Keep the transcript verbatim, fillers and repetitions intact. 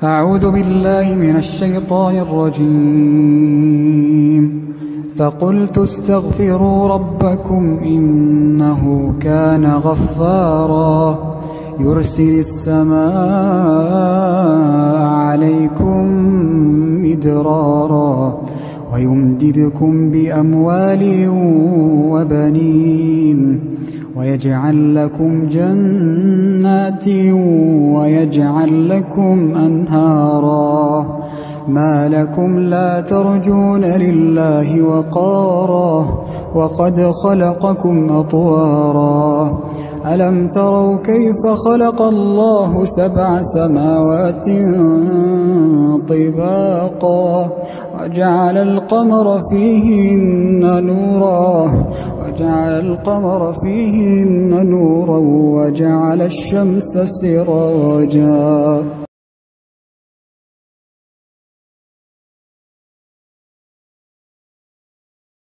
أعوذ بالله من الشيطان الرجيم. فقلت استغفروا ربكم إنه كان غفارا يرسل السماء عليكم مدرارا ويمددكم بأموال وبنين ويجعل لكم جنات ويجعل لكم أنهارا ما لكم لا ترجون لله وقارا وقد خلقكم أطوارا ألم تروا كيف خلق الله سبع سماوات طباقا وجعل القمر فيهن نورا وجعل القمر فيهن نورا وجعل الشمس سراجا